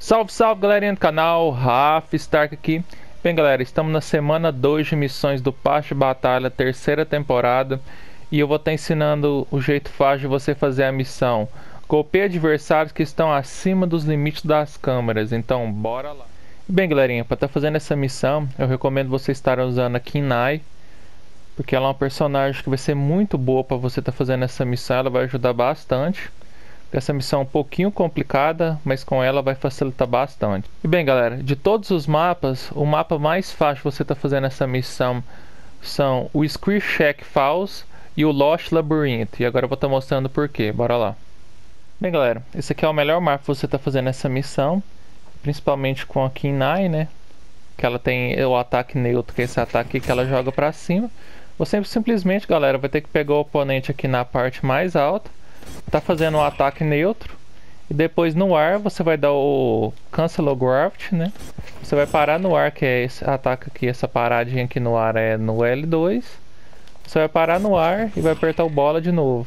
Salve, salve galerinha do canal, Rafa Stark aqui. Bem galera, estamos na semana 2 de missões do Passe de Batalha, terceira temporada. E eu vou estar ensinando o jeito fácil de você fazer a missão. Golpeie adversários que estão acima dos limites das câmeras, então bora lá. Bem galerinha, para estar fazendo essa missão, eu recomendo você estar usando a Kinai. Porque ela é uma personagem que vai ser muito boa para você estar fazendo essa missão, ela vai ajudar bastante. Essa missão é um pouquinho complicada, mas com ela vai facilitar bastante. E bem galera, de todos os mapas, o mapa mais fácil você tá fazendo essa missão são o Square Shack Falls e o Lost Labyrinth. E agora eu vou estar mostrando por quê, bora lá. Bem galera, esse aqui é o melhor mapa que você tá fazendo essa missão, principalmente com a Kinai, né? Que ela tem o ataque neutro, que é esse ataque que ela joga pra cima. Você simplesmente, galera, vai ter que pegar o oponente aqui na parte mais alta, tá fazendo um ataque neutro, e depois no ar você vai dar o Cancel Graft, né? Você vai parar no ar, que é esse ataque aqui, essa paradinha aqui no ar é no L2. Você vai parar no ar e vai apertar o bola de novo.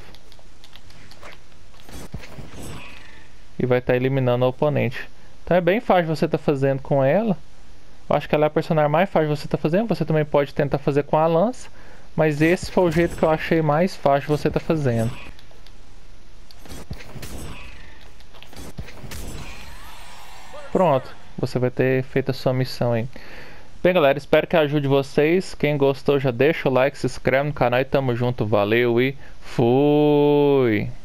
E vai estar eliminando o oponente. Então é bem fácil você tá fazendo com ela. Eu acho que ela é a personagem mais fácil você tá fazendo. Você também pode tentar fazer com a lança, mas esse foi o jeito que eu achei mais fácil você tá fazendo. Pronto, você vai ter feito a sua missão aí. Bem galera, espero que ajude vocês. Quem gostou já deixa o like, se inscreve no canal e tamo junto. Valeu e fui!